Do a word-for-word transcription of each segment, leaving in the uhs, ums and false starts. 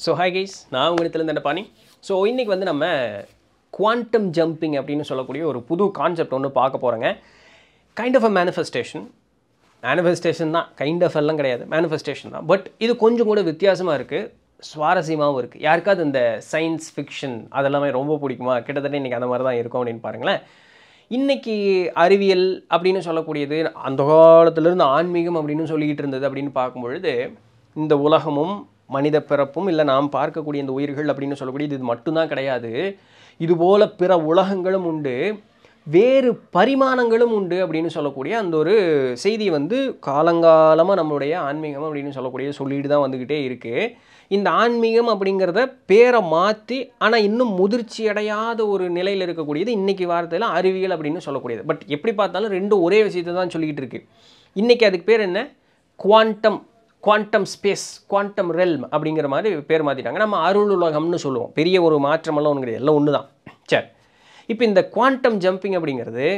So hi guys, நான் உங்க Nithilan Dhandapani. So இன்னைக்கு வந்து நம்ம quantum jumping அப்படினு சொல்லக்கூடிய ஒரு புது கான்செப்ட் ஒன்னு பார்க்க போறோங்க. Kind of a manifestation. Manifestation தான், kind of எல்லாம் கிடையாது. Manifestation தான். பட் இது கொஞ்சம் கூட வித்தியாசமா இருக்கு. சுவாரஸ்யமாவும் இருக்கு. யாருக்காவது இந்த சயின்ஸ் ஃபிக்ஷன் அதெல்லாம் ரொம்ப பிடிக்குமா? கிட்டத்தட்ட இன்னைக்கு அந்த மாதிரி தான் இருக்கும் அப்படினு பாருங்களேன். இன்னைக்கு அறிவியல் அப்படினு சொல்லக்கூடியது அந்த காலத்துல இருந்து ஆன்மீகம் அப்படினு சொல்லிட்டு இருந்தது அப்படினு பார்க்கும் பொழுது இந்த உலகமும் மனித பிறப்பும் இல்ல நாம் பார்க்கக்கூடிய இந்த உயிர்கள் அப்படினு சொல்லக்கூடியது இது மட்டும் தான் கிடையாது. இது போல பிற உலகங்களும் உண்டு, வேறு பரிமாணங்களும் உண்டு அப்படினு சொல்லக்கூடிய அந்த ஒரு செய்தி வந்து காலங்காலமா நம்மளுடைய ஆன்மீகம் அப்படினு சொல்லக்கூடிய சொல்லிட்டு தான் வந்துகிட்டே இருக்கு. இந்த ஆன்மீகம் அப்படிங்கறத பேரை மாத்தி ஆனா இன்னும் முதிர்ச்சி அடையாத ஒரு நிலையில இருக்கக்கூடியது இன்னைக்கு வார்த்தையில அறிவியல் அப்படினு சொல்லக்கூடியது. பட் எப்படி பார்த்தாலும் ரெண்டும் ஒரே விஷயத்தை தான் சொல்லிட்டு இருக்கு. இன்னைக்கு அதுக்கு பேர் என்ன? Quantum quantum space, quantum realm அப்படிங்கிற மாதிரி பேர் மாற்றிட்டாங்க. நம்ம அருள் உலகம்னு சொல்லுவோம். பெரிய ஒரு மாற்றமெல்லாம் ஒன்றும் கிடையாது, எல்லாம் ஒன்று தான். சரி, இப்போ இந்த குவாண்டம் ஜம்பிங் அப்படிங்கிறது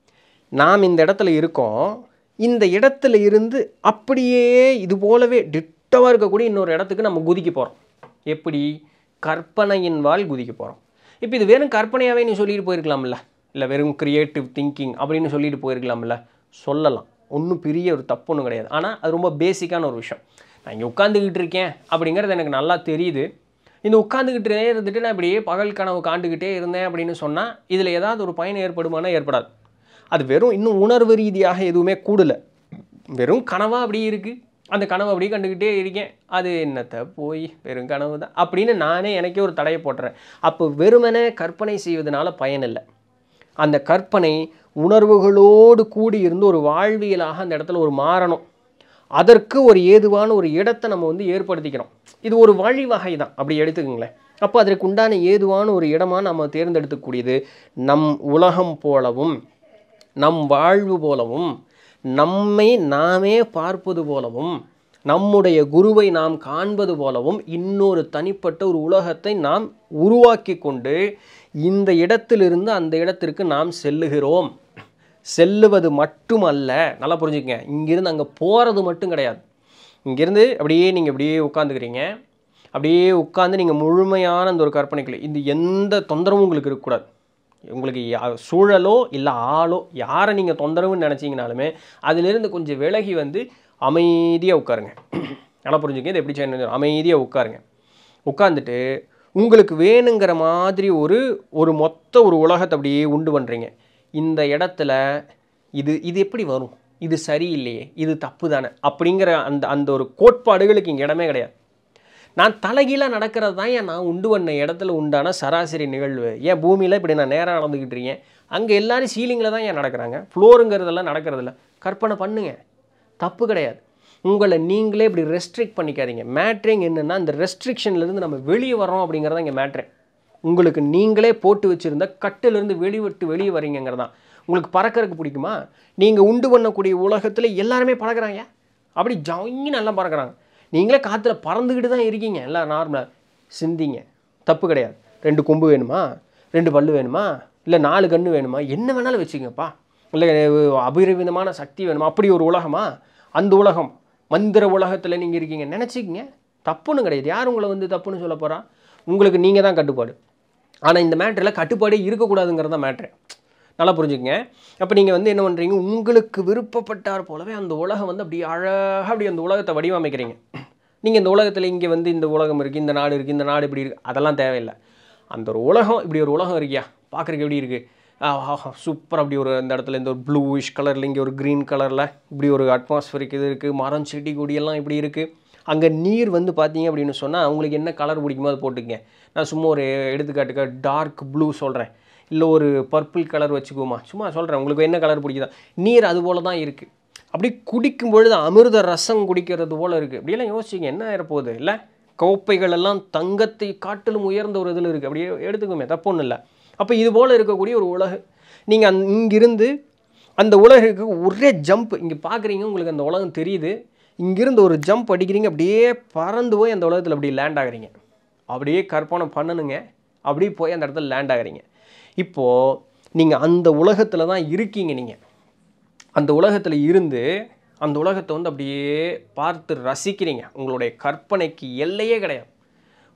நாம் இந்த இடத்துல இருக்கோம், இந்த இடத்துல இருந்து அப்படியே இது போலவே டிட்டவாக இருக்கக்கூடிய இன்னொரு இடத்துக்கு நம்ம குதிக்க போகிறோம். எப்படி? கற்பனையின் வால் குதிக்க போகிறோம். இப்போ இது வெறும் கற்பனையாகவே நீ சொல்லிட்டு போயிருக்கலாம்ல, இல்லை வெறும் கிரியேட்டிவ் திங்கிங் அப்படின்னு சொல்லிட்டு போயிருக்கலாம்ல. சொல்லலாம், ஒன்றும் பெரிய ஒரு தப்பு ஒன்றும் கிடையாது. ஆனால் அது ரொம்ப பேசிக்கான ஒரு விஷயம். நான் இங்கே உட்காந்துக்கிட்டு இருக்கேன் அப்படிங்கிறது எனக்கு நல்லா தெரியுது. இந்த உட்காந்துக்கிட்டே இருந்துட்டு நான் இப்படியே பகல் கனவு காண்டுக்கிட்டே இருந்தேன் அப்படின்னு சொன்னால் இதில் ஏதாவது ஒரு பயன் ஏற்படுமானா ஏற்படாது. அது வெறும் இன்னும் உணர்வு ரீதியாக எதுவுமே கூடலை, வெறும் கனவாக அப்படி இருக்குது. அந்த கனவு அப்படியே கண்டுக்கிட்டே இருக்கேன், அது என்னத்தை போய் வெறும் கனவு தான் அப்படின்னு நானே எனக்கே ஒரு தடையை போட்டுறேன். அப்போ வெறுமனே கற்பனை செய்வதனால பயன் இல்லை. அந்த கற்பனை உணர்வுகளோடு கூடி இருந்து ஒரு வாழ்வியலாக அந்த இடத்துல ஒரு மாறணும். அதற்கு ஒரு ஏதுவான ஒரு இடத்தை நம்ம வந்து ஏற்படுத்திக்கிறோம். இது ஒரு வழிவகை தான், அப்படி எடுத்துக்கங்களேன். அப்போ அதற்கு உண்டான ஏதுவான ஒரு இடமாக நம்ம தேர்ந்தெடுக்கக்கூடியது நம் உலகம் போலவும், நம் வாழ்வு போலவும், நம்மை நாமே பார்ப்பது போலவும், நம்முடைய குருவை நாம் காண்பது போலவும் இன்னொரு தனிப்பட்ட ஒரு உலகத்தை நாம் உருவாக்கி கொண்டு இந்த இடத்திலிருந்து அந்த இடத்திற்கு நாம் செல்லுகிறோம். செல்லுவது மட்டுமல்ல, நல்லா புரிஞ்சுக்கங்க, இங்கிருந்து அங்கே போகிறது மட்டும் கிடையாது. இங்கேருந்து அப்படியே நீங்கள் அப்படியே உட்காந்துக்கிறீங்க, அப்படியே உட்காந்து நீங்கள் முழுமையான அந்த ஒரு கற்பனைக்குள்ளே இந்த எந்த தொந்தரவும் உங்களுக்கு இருக்கக்கூடாது. உங்களுக்கு சூழலோ இல்லை ஆளோ யாரை நீங்கள் தொந்தரவுன்னு நினச்சிங்கனாலுமே அதிலிருந்து கொஞ்சம் விலகி வந்து அமைதியாக உட்காருங்க. நல்லா புரிஞ்சுக்கங்க, இது எப்படி செய்யணும்? அமைதியாக உட்காருங்க. உட்காந்துட்டு உங்களுக்கு வேணுங்கிற மாதிரி ஒரு ஒரு மொத்த ஒரு உலகத்தை அப்படியே உண்டு பண்ணுறீங்க. இந்த இடத்துல இது இது எப்படி வரும், இது சரியில்லையே, இது தப்பு தானே அப்படிங்கிற அந்த அந்த ஒரு கோட்பாடுகளுக்கு இங்கே இடமே கிடையாது. நான் தலைகீழாக நடக்கிறது தான் ஏன் நான் உண்டு பண்ண இடத்துல உண்டான சராசரி நிகழ்வு. ஏன் பூமியில் இப்படி நான் நேராக நடந்துக்கிட்டு இருக்கேன், அங்கே எல்லோரும் சீலிங்கில் தான் ஏன் நடக்கிறாங்க, ஃப்ளோருங்கிறதெல்லாம் நடக்கிறதில்ல. கற்பனை பண்ணுங்க, தப்பு கிடையாது. உங்களை நீங்களே இப்படி ரெஸ்ட்ரிக்ட் பண்ணிக்காதீங்க. மேட்ரிங் என்னென்னா இந்த ரெஸ்ட்ரிக்ஷன்லேருந்து நம்ம வெளியே வரோம் அப்படிங்கிறதான் இங்கே மேட்ரிங். உங்களுக்கு நீங்களே போட்டு வச்சுருந்த கட்டிலிருந்து வெளிவிட்டு வெளியே வரீங்கிறதான். உங்களுக்கு பறக்கிறதுக்கு பிடிக்குமா? நீங்கள் உண்டு பண்ணக்கூடிய உலகத்தில் எல்லாருமே பறக்கிறாங்க, அப்படி ஜாங்கி நல்லா பறக்கிறாங்க. நீங்களே காற்றுல பறந்துக்கிட்டு தான் இருக்கீங்க. எல்லாம் நார்மலாக சிந்திங்க, தப்பு கிடையாது. ரெண்டு கொம்பு வேணுமா, ரெண்டு பல்லு வேணுமா, இல்லை நாலு கன்று வேணுமா, என்ன வேணாலும் வச்சுக்கங்கப்பா. இல்லை அபரிவிதமான சக்தி வேணுமா, அப்படி ஒரு உலகமா? அந்த உலகம் மந்திர உலகத்தில் நீங்கள் இருக்கீங்க நினச்சிக்கிங்க, தப்புன்னு கிடையாது. யார் உங்களை வந்து தப்புன்னு சொல்ல போகிறா? உங்களுக்கு நீங்கள் தான் கட்டுப்பாடு. ஆனால் இந்த மேட்டரில் கட்டுப்பாடே இருக்கக்கூடாதுங்கிறது தான் மேட்ரு. நல்லா புரிஞ்சுக்கங்க. அப்போ நீங்கள் வந்து என்ன பண்ணுறீங்க, உங்களுக்கு விருப்பப்பட்டார் போலவே அந்த உலகம் வந்து அப்படி அழகாக அப்படி அந்த உலகத்தை வடிவமைக்கிறீங்க. நீங்கள் இந்த உலகத்தில் இங்கே வந்து இந்த உலகம் இருக்குது, இந்த நாடு இருக்குது, இந்த நாடு இப்படி இருக்குது, அதெல்லாம் தேவையில்லை. அந்த ஒரு உலகம் இப்படி ஒரு உலகம் இருக்கியா, பார்க்குறதுக்கு எப்படி இருக்குது, ஆஹா சூப்பர். அப்படி ஒரு இந்த இடத்துல இந்த ஒரு ப்ளூயிஷ் கலரில், இங்கே ஒரு க்ரீன் கலரில் இப்படி ஒரு அட்மாஸ்ஃபியரிக் இது இருக்குது, மரம் செடி கொடியெல்லாம் இப்படி இருக்குது. அங்கே நீர் வந்து பார்த்தீங்க அப்படின்னு சொன்னால் உங்களுக்கு என்ன கலர் பிடிக்குமோ அதை போட்டுக்கங்க. நான் சும்மா ஒரு எடுத்துக்காட்டுக்க டார்க் ப்ளூ சொல்கிறேன், இல்லை ஒரு பர்பிள் கலர் வச்சுக்குவோமா, சும்மா சொல்கிறேன், உங்களுக்கு என்ன கலர் பிடிக்குதா. நீர் அது போல் தான் இருக்குது. அப்படி குடிக்கும் பொழுது அமிர்த ரசம் குடிக்கிறது போல் இருக்குது. அப்படியெல்லாம் யோசிச்சிங்க, என்ன ஆயிரப்போகுது இல்லை, கோப்பைகள் எல்லாம் தங்கத்தை காட்டிலும் உயர்ந்த ஒரு இதில் இருக்குது, அப்படியே எடுத்துக்கோமே, தப்பு ஒன்றும் இல்லை. அப்போ இது போல் இருக்கக்கூடிய ஒரு உலகு, நீங்கள் அந் இங்கிருந்து அந்த உலகுக்கு ஒரே ஜம்ப் இங்கே பார்க்குறீங்க, உங்களுக்கு அந்த உலகம் தெரியுது, இங்கிருந்து ஒரு ஜம்ப் அடிக்கிறீங்க, அப்படியே பறந்து போய் அந்த உலகத்தில் அப்படியே லேண்ட் ஆகுறீங்க. அப்படியே கற்பனை பண்ணணுங்க, அப்படியே போய் அந்த இடத்துல லேண்ட் ஆகுறீங்க. இப்போது நீங்கள் அந்த உலகத்தில் தான் இருக்கீங்க. நீங்கள் அந்த உலகத்தில் இருந்து அந்த உலகத்தை வந்து அப்படியே பார்த்து ரசிக்கிறீங்க. உங்களுடைய கற்பனைக்கு எல்லையே கிடையாது.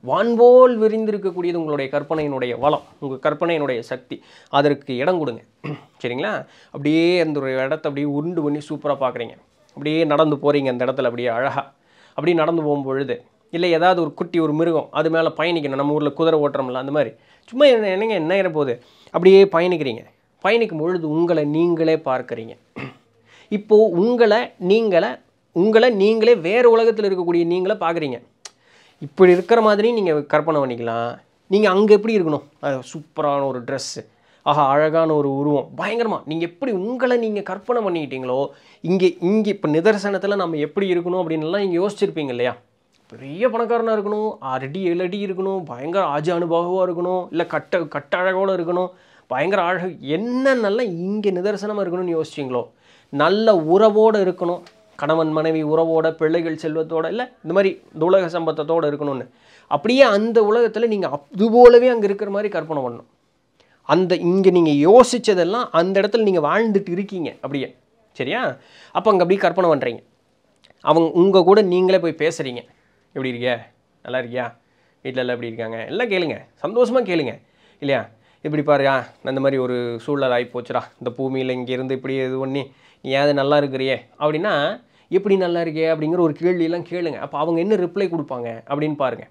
வான்போல் விரிந்திருக்கக்கூடியது உங்களுடைய கற்பனையினுடைய வளம், உங்கள் கற்பனையினுடைய சக்தி. அதற்கு இடம் கொடுங்க. சரிங்களா? அப்படியே அந்த ஒரு இடத்த அப்படியே உருண்டு பண்ணி சூப்பராக பார்க்குறீங்க. அப்படியே நடந்து போகிறீங்க அந்த இடத்துல அப்படியே அழகாக. அப்படியே நடந்து போகும்பொழுது இல்லை ஏதாவது ஒரு குட்டி ஒரு மிருகம் அது மேலே பயணிக்கணும். நம்ம ஊரில் குதிரை ஓட்டுறோம்ல அந்த மாதிரி சும்மா என்ன என்னங்க என்ன ஆகிற போகுது, அப்படியே பயணிக்கிறீங்க. பயணிக்கும் பொழுது உங்களை நீங்களே பார்க்குறீங்க. இப்போது உங்களை நீங்களை உங்களை நீங்களே வேறு உலகத்தில் இருக்கக்கூடிய நீங்களே பார்க்குறீங்க. இப்படி இருக்கிற மாதிரி நீங்கள் கற்பனை பண்ணிக்கலாம். நீங்கள் அங்கே எப்படி இருக்கணும், சூப்பரான ஒரு ட்ரெஸ்ஸு, ஆஹா அழகான ஒரு உருவம், பயங்கரமாக நீங்கள் எப்படி உங்களை நீங்கள் கற்பனை பண்ணிக்கிட்டீங்களோ இங்கே இங்கே இப்போ நிதர்சனத்தில் நம்ம எப்படி இருக்கணும் அப்படின்லாம் நீங்கள் யோசிச்சிருப்பீங்க இல்லையா? பெரிய பணக்காரனாக இருக்கணும், அரடி ஏழு அடி இருக்கணும், பயங்கர ஆஜ அனுபவமாக இருக்கணும், இல்லை கட்ட கட்ட அழகோடு இருக்கணும், பயங்கர அழகு என்னென்னலாம் இங்கே நிதர்சனமாக இருக்கணும்னு யோசிச்சிங்களோ, நல்ல உறவோடு இருக்கணும், கணவன் மனைவி உறவோட, பிள்ளைகள் செல்வத்தோடு, இல்லை இந்த மாதிரி இந்த உலக சம்பத்தத்தோடு இருக்கணும்னு அப்படியே அந்த உலகத்தில் நீங்கள் அது போலவே அங்கே இருக்கிற மாதிரி கற்பனை பண்ணணும். அந்த இங்கே நீங்கள் யோசித்ததெல்லாம் அந்த இடத்துல நீங்கள் வாழ்ந்துட்டு இருக்கீங்க அப்படியே. சரியா? அப்போ அங்கே அப்படியே கற்பனை பண்ணுறீங்க. அவங்க உங்கள் கூட நீங்களே போய் பேசுகிறீங்க. எப்படி இருக்கியா, நல்லா இருக்கியா, வீட்டில் எல்லாம் எப்படி இருக்காங்க, எல்லாம் கேளுங்க, சந்தோஷமாக கேளுங்க இல்லையா? இப்படி பாருயா அந்த மாதிரி ஒரு சூழல் ஆகி போச்சுடா இந்த பூமியில், இங்கேருந்து இப்படி இது பண்ணி நீ ஏது நல்லா இருக்கிறியே அப்படின்னா எப்படி நல்லா இருக்கே அப்படிங்கிற ஒரு கேள்வியெல்லாம் கேளுங்க. அப்போ அவங்க என்ன ரிப்ளை கொடுப்பாங்க அப்படின்னு பாருங்கள்.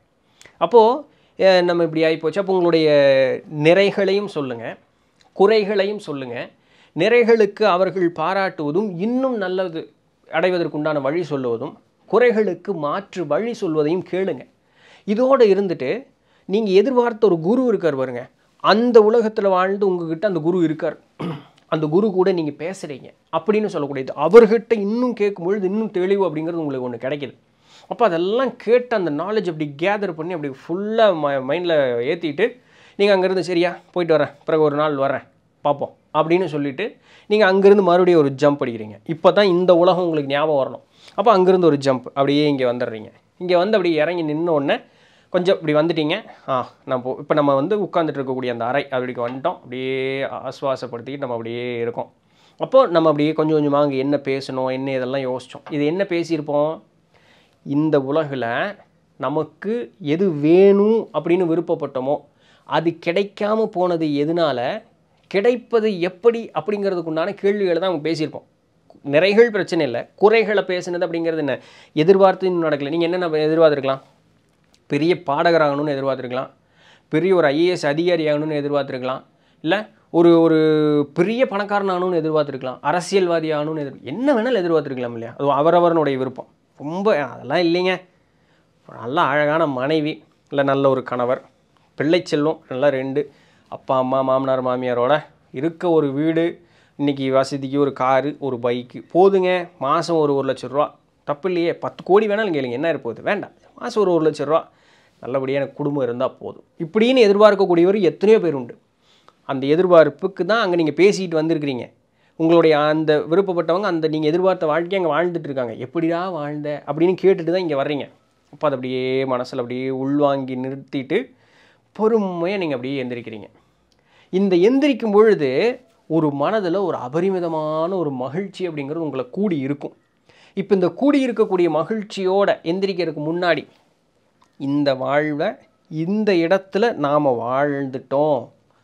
அப்போது நம்ம இப்படி ஆகி போச்சு. அப்போ உங்களுடைய நிறைகளையும் சொல்லுங்கள், குறைகளையும் சொல்லுங்கள். நிறைகளுக்கு அவர்கள் பாராட்டுவதும் இன்னும் நல்லது அடைவதற்குண்டான வழி சொல்லுவதும், குறைகளுக்கு மாற்று வழி சொல்வதையும் கேளுங்க. இதோடு இருந்துட்டு நீங்கள் எதிர்பார்த்த ஒரு குரு இருக்கார் பாருங்க, அந்த உலகத்தில் வாழ்ந்து உங்ககிட்ட அந்த குரு இருக்கார், அந்த குரு கூட நீங்கள் பேசுகிறீங்க அப்படின்னு சொல்லக்கூடியது. அவர்கிட்ட இன்னும் கேட்கும்பொழுது இன்னும் தெளிவு அப்படிங்கிறது உங்களுக்கு ஒன்று கிடைக்கிது. அப்போ அதெல்லாம் கேட்டு அந்த நாலேஜ் அப்படி கேதர் பண்ணி அப்படி ஃபுல்லாக ம மைண்டில் ஏற்றிட்டு நீங்கள் அங்கேருந்து சரியா போயிட்டு வரேன், பிறகு ஒரு நாள் வரேன் பார்ப்போம் அப்படின்னு சொல்லிவிட்டு நீங்கள் அங்கேருந்து மறுபடியும் ஒரு ஜம்ப் அடிக்கிறீங்க. இப்போ தான் இந்த உலகம் உங்களுக்கு ஞாபகம் வரணும். அப்போ அங்கேருந்து ஒரு ஜம்ப் அப்படியே இங்கே வந்துடுறீங்க. இங்கே வந்து அப்படியே இறங்கி நின்ன உடனே கொஞ்சம் இப்படி வந்துட்டீங்க. ஆ நான் போ இப்போ நம்ம வந்து உட்காந்துட்டு இருக்கக்கூடிய அந்த அறை அப்படிக்கு வந்துட்டோம். அப்படியே ஆஸ்வாசப்படுத்திக்கிட்டு நம்ம அப்படியே இருக்கோம். அப்போது நம்ம அப்படியே கொஞ்சம் கொஞ்சமாக அங்கே என்ன பேசணும் என்ன இதெல்லாம் யோசித்தோம். இது என்ன பேசியிருப்போம், இந்த உலகில் நமக்கு எது வேணும் அப்படின்னு விருப்பப்பட்டோமோ அது கிடைக்காம போனது எதனால, கிடைப்பது எப்படி அப்படிங்கிறதுக்குண்டான கேள்விகளை தான் அவங்க பேசியிருப்போம். நிறைகள் பிரச்சனை இல்லை, குறைகளை பேசுனது அப்படிங்கிறது என்ன, எதிர்பார்த்து இன்னும் நடக்கலை. நீங்கள் என்னென்ன எதிர்பார்த்துருக்கலாம், பெரிய பாடகராகணும்னு எதிர்பார்த்துருக்கலாம், பெரிய ஒரு ஐஏஎஸ் அதிகாரி ஆகணும்னு எதிர்பார்த்துருக்கலாம், இல்லை ஒரு ஒரு பெரிய பணக்காரன் ஆகணும்னு எதிர்பார்த்துருக்கலாம், அரசியல்வாதி ஆகணும்னு எதிர் என்ன வேணாலும் எதிர்பார்த்துருக்கலாம் இல்லையா? அது அவரவரனுடைய விருப்பம். ரொம்ப அதெல்லாம் இல்லைங்க. நல்ல அழகான மனைவி, இல்லை நல்ல ஒரு கணவர், பிள்ளை செல்வம் நல்லா ரெண்டு, அப்பா அம்மா மாமனார் மாமியாரோட இருக்க ஒரு வீடு, இன்றைக்கி வசதிக்கு ஒரு காரு ஒரு பைக்கு போதுங்க. மாதம் ஒரு ஒரு லட்ச ரூபா தப்பு இல்லையே, பத்து கோடி வேணாலும் கேளுங்க, என்ன இருப்போது வேண்டாம், மாதம் ஒரு ஒரு லட்ச ரூபா நல்லபடியாக எனக்கு குடும்பம் இருந்தால் போதும் இப்படின்னு எதிர்பார்க்கக்கூடியவர் எத்தனையோ பேர் உண்டு. அந்த எதிர்பார்ப்புக்கு தான் அங்கே நீங்கள் பேசிக்கிட்டு வந்திருக்கிறீங்க. உங்களுடைய அந்த விருப்பப்பட்டவங்க அந்த நீங்கள் எதிர்பார்த்த வாழ்க்கையை அங்கே வாழ்ந்துட்டு இருக்காங்க. எப்படிடா வாழ்ந்த அப்படின்னு கேட்டுட்டு தான் இங்கே வர்றீங்க. அப்போ அதை அப்படியே மனசில் அப்படியே உள்வாங்கி நிறுத்திட்டு பொறுமையாக நீங்கள் அப்படியே எந்திரிக்கிறீங்க. இந்த எந்திரிக்கும் பொழுது ஒரு மனதில் ஒரு அபரிமிதமான ஒரு மகிழ்ச்சி அப்படிங்கிறது உங்களை கூடி இருக்கும். இப்போ இந்த கூடி இருக்கக்கூடிய மகிழ்ச்சியோடு எந்திரிக்கிறதுக்கு முன்னாடி இந்த வாழ்வை இந்த இடத்துல நாம் வாழ்ந்துட்டோம்,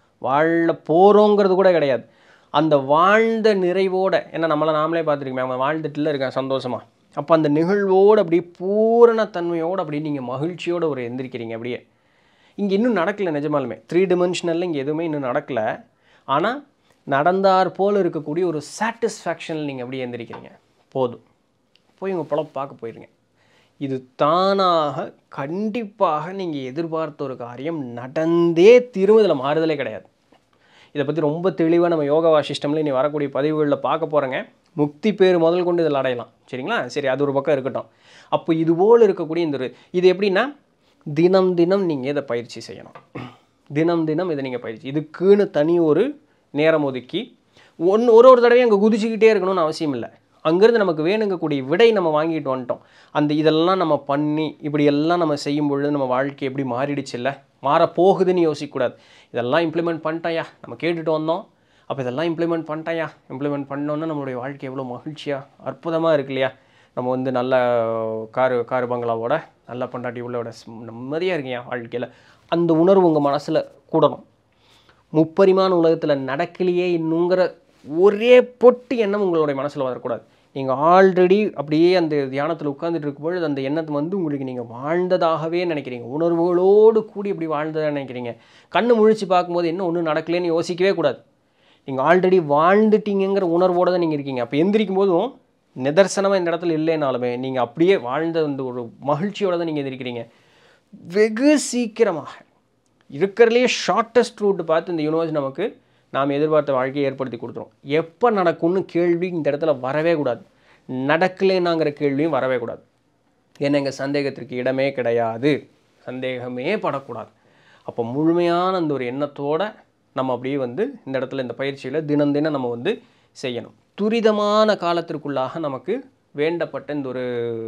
வாழ போகிறோங்கிறது கூட கிடையாது, அந்த வாழ்ந்த நிறைவோடு, ஏன்னா நம்மளை நாமளே பார்த்துருக்கோமே அவன் வாழ்ந்துட்டுல இருக்கேன் சந்தோஷமாக. அப்போ அந்த நிகழ்வோடு அப்படியே பூரணத்தன்மையோடு அப்படியே நீங்கள் மகிழ்ச்சியோடு ஒரு எந்திரிக்கிறீங்க. அப்படியே இங்கே இன்னும் நடக்கலை நிஜமாலுமே, த்ரீ டிமென்ஷனலில் இங்கே எதுவுமே இன்னும் நடக்கலை. ஆனால் நடந்தார் போல் இருக்கக்கூடிய ஒரு சாட்டிஸ்ஃபேக்ஷனில் நீங்கள் அப்படியே எந்திரிக்கிறீங்க. போதும் போய் உங்கள் பொழப்பு பார்க்க போயிருங்க. இது தானாக கண்டிப்பாக நீங்கள் எதிர்பார்த்த ஒரு காரியம் நடந்தே திரும்ப இதில் மாறுதலே கிடையாது. இதை பற்றி ரொம்ப தெளிவாக நம்ம யோகா வாசிஷ்டமில் இனி வரக்கூடிய பதிவுகளில் பார்க்க போகிறேங்க. முக்தி பேர் முதல் கொண்டு இதில் அடையலாம். சரிங்களா? சரி, அது ஒரு பக்கம் இருக்கட்டும். அப்போ இதுபோல் இருக்கக்கூடிய இந்த இது எப்படின்னா தினம் தினம் நீங்கள் இதை பயிற்சி செய்யணும். தினம் தினம் இதை நீங்கள் பயிற்சி, இதுக்குன்னு தனி ஒரு நேரம் ஒதுக்கி ஒன்று ஒரு ஒரு தடவையும் அங்கே குதிச்சுக்கிட்டே இருக்கணும்னு அவசியம் இல்லை. அங்கேருந்து நமக்கு வேணுங்கக்கூடிய விடை நம்ம வாங்கிட்டு வந்துட்டோம். அந்த இதெல்லாம் நம்ம பண்ணி இப்படியெல்லாம் நம்ம செய்யும் பொழுது நம்ம வாழ்க்கை எப்படி மாறிடுச்சு இல்லை, மாறப்போகுதுன்னு யோசிக்கக்கூடாது. இதெல்லாம் இம்ப்ளிமெண்ட் பண்ணிட்டாயா, நம்ம கேட்டுட்டு வந்தோம், அப்போ இதெல்லாம் இம்ப்ளிமெண்ட் பண்ணிட்டாயா, இம்ப்ளிமெண்ட் பண்ணோன்னா நம்மளுடைய வாழ்க்கை எவ்வளோ மகிழ்ச்சியாக அற்புதமாக இருக்கு இல்லையா? நம்ம வந்து நல்ல காரு காரு பங்களாவோட நல்ல பொண்டாட்டி உள்ளோட நிம்மதியாக இருக்கீங்க வாழ்க்கையில், அந்த உணர்வு உங்கள் மனசில் கூடணும். முப்பரிமாண உலகத்தில் நடக்கலையே இன்னுங்கிற ஒரே பொட்டு எண்ணம் உங்களுடைய மனசில் வரக்கூடாது. நீங்கள் ஆல்ரெடி அப்படியே அந்த தியானத்தில் உட்காந்துட்டு இருக்கும்பொழுது அந்த எண்ணத்தை வந்து உங்களுக்கு நீங்கள் வாழ்ந்ததாகவே நினைக்கிறீங்க, உணர்வுகளோடு கூடி இப்படி வாழ்ந்ததாக நினைக்கிறீங்க. கண்ணு முழிச்சு பார்க்கும்போது என்ன ஒன்றும் நடக்கலேன்னு யோசிக்கவே கூடாது. நீங்கள் ஆல்ரெடி வாழ்ந்துட்டீங்கிற உணர்வோடு தான் நீங்கள் இருக்கீங்க. அப்போ எந்திரிக்கும் போதும் நிதர்சனமாக இந்த இடத்துல இல்லைனாலுமே நீங்கள் அப்படியே வாழ்ந்த அந்த ஒரு மகிழ்ச்சியோடு தான் நீங்கள் எந்திரிக்கிறீங்க. வெகு சீக்கிரமாக இருக்கிறதுலே ஷார்ட்டஸ்ட் ரூட்டு பார்த்து இந்த யூனிவர்ஸ் நமக்கு நாம் எதிர்பார்த்த வாழ்க்கையை ஏற்படுத்தி கொடுத்துரும். எப்போ நடக்கும்னு கேள்வி இந்த இடத்துல வரவே கூடாது. நடக்கலைன்னாங்கிற கேள்வியும் வரவே கூடாது. ஏன்னா எங்கள் சந்தேகத்திற்கு இடமே கிடையாது, சந்தேகமே படக்கூடாது. அப்போ முழுமையான அந்த ஒரு எண்ணத்தோடு நம்ம அப்படியே வந்து இந்த இடத்துல இந்த பயிற்சியில் தினம் தினம் நம்ம வந்து செய்யணும். துரிதமான காலத்திற்குள்ளாக நமக்கு வேண்டப்பட்ட இந்த ஒரு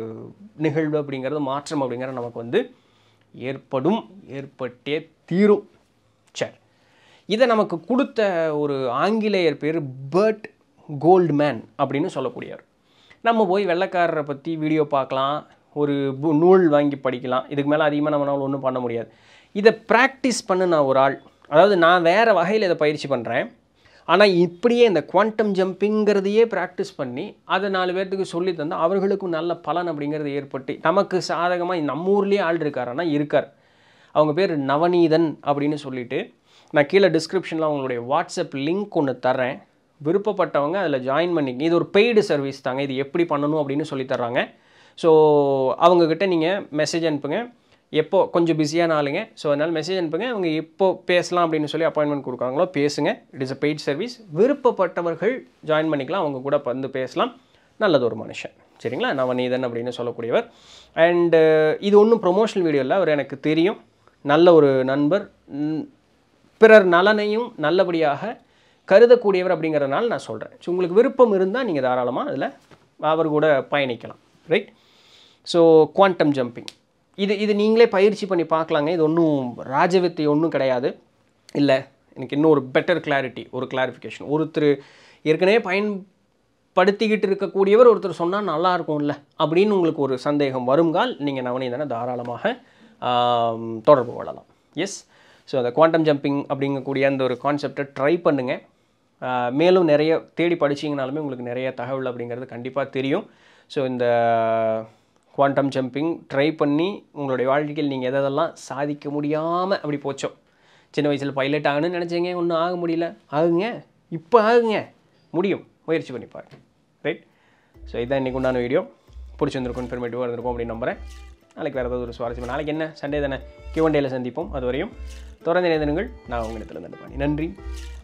நிகழ்வு அப்படிங்கிறது, மாற்றம் அப்படிங்கிறது நமக்கு வந்து ஏற்படும், ஏற்பட்டே தீரும். சரி, இதை நமக்கு கொடுத்த ஒரு ஆங்கிலேயர் பேர் பர்ட் கோல்ட்மேன் அப்படின்னு சொல்லக்கூடியவர். நம்ம போய் வெள்ளைக்காரரை பற்றி வீடியோ பார்க்கலாம், ஒரு நூல் வாங்கி படிக்கலாம், இதுக்கு மேலே அதிகமாக நம்மளால் ஒன்றும் பண்ண முடியாது. இதை ப்ராக்டிஸ் பண்ண நான் ஒரு ஆள், அதாவது நான் வேறு வகையில் இதை பயிற்சி பண்ணுறேன், ஆனால் இப்படியே இந்த குவாண்டம் ஜம்பிங்கிறதையே ப்ராக்டிஸ் பண்ணி அதை நாலு பேர்த்துக்கு சொல்லி தந்தால் அவர்களுக்கும் நல்ல பலன் அப்படிங்கிறது ஏற்பட்டு நமக்கு சாதகமாக நம்ம ஊர்லேயே ஆள் இருக்காருன்னா இருக்கார். அவங்க பேர் நவநீதன் அப்படின்னு சொல்லிட்டு, நான் கீழே டிஸ்கிரிப்ஷனில் அவங்களுடைய வாட்ஸ்அப் லிங்க் ஒன்று தர்றேன். விருப்பப்பட்டவங்க அதில் ஜாயின் பண்ணிங்க. இது ஒரு பெய்டு சர்வீஸ் தாங்க, இது எப்படி பண்ணணும் அப்படின்னு சொல்லி தர்றாங்க. ஸோ அவங்கக்கிட்ட நீங்கள் மெசேஜ் அனுப்புங்க. எப்போ கொஞ்சம் பிஸியான ஆளுங்க, ஸோ அதனால் மெசேஜ் அனுப்புங்க. அவங்க எப்போ பேசலாம் அப்படின்னு சொல்லி அப்பாயின்மெண்ட் கொடுக்குறாங்களோ பேசுங்க. It is a paid service. விருப்பப்பட்டவர்கள் ஜாயின் பண்ணிக்கலாம், அவங்க கூட வந்து பேசலாம். நல்லது ஒரு மனுஷன், சரிங்களா, நவநீதன் அப்படின்னு சொல்லக்கூடியவர். அண்டு இது ஒன்றும் ப்ரொமோஷனல் வீடியோ இல்லை, அவர் எனக்கு தெரியும், நல்ல ஒரு நண்பர், பிறர் நலனையும் நல்லபடியாக கருதக்கூடியவர் அப்படிங்கிறதுனால நான் சொல்கிறேன். ஸோ உங்களுக்கு விருப்பம் இருந்தால் நீங்கள் தாராளமாக அதில் அவர் கூட பயணிக்கலாம். ரைட். ஸோ குவாண்டம் ஜம்பிங் இது இது நீங்களே பயிற்சி பண்ணி பார்க்கலாங்க. இது ஒன்றும் ராஜவித்தை ஒன்றும் கிடையாது. இல்லை, எனக்கு இன்னும் ஒரு பெட்டர் கிளாரிட்டி, ஒரு கிளாரிஃபிகேஷன், ஒருத்தர் ஏற்கனவே பயன்படுத்திக்கிட்டு இருக்கக்கூடியவர் ஒருத்தர் சொன்னால் நல்லாயிருக்கும்ல அப்படின்னு உங்களுக்கு ஒரு சந்தேகம் வருங்கால் நீங்கள் நவநீதனை தாராளமாக தொடர்பு கொள்ளலாம். எஸ். ஸோ அந்த குவாண்டம் ஜம்பிங் அப்படிங்கக்கூடிய அந்த ஒரு கான்செப்டை ட்ரை பண்ணுங்கள். மேலும் நிறைய தேடி படிச்சிங்கனாலுமே உங்களுக்கு நிறைய தகவல் அப்படிங்கிறது கண்டிப்பாக தெரியும். ஸோ இந்த குவாண்டம் ஜம்பிங் ட்ரை பண்ணி உங்களுடைய வாழ்க்கையில் நீங்கள் எதெல்லாம் சாதிக்க முடியாமல் அப்படி போச்சோ, சின்ன வயசில் பைலட் ஆகணும்னு நினச்சிங்க, ஒன்றும் ஆக முடியல, ஆகுங்க, இப்போ ஆகுங்க, முடியும், முயற்சி பண்ணி பாருங்க. ரைட். ஸோ இதுதான் இன்றைக்கு உண்டான வீடியோ. பிடிச்சிருந்துருக்கும், இன்ஃபர்மேட்டிவாக இருந்திருக்கும் அப்படின்னு நம்புகிறேன். நாளைக்கு வேறு ஏதாவது ஒரு சுவாரஸ்யம், நாளைக்கு என்ன சண்டே தானே, கியூ அண்ட் டேயில் சந்திப்போம். அது வரையும் தொடர்ந்து இணைந்திருங்கள். நான் உங்கள் Nithilan Dhandapani. நன்றி.